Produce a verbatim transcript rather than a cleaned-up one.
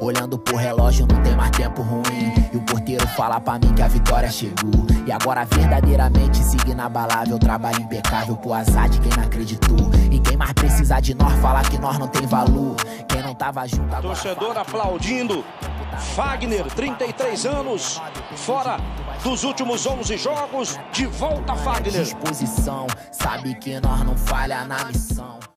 Olhando pro relógio, não tem mais tempo ruim. E o porteiro fala pra mim que a vitória chegou. E agora verdadeiramente siga inabalável, trabalho impecável pro azar de quem não acreditou. E quem mais precisar de nós falar que nós não tem valor. Quem não tava junto agora... Torcedor aplaudindo. Fagner, trinta e três anos, fora dos últimos onze jogos, de volta Fagner. Disposição, sabe que nós não falha na missão.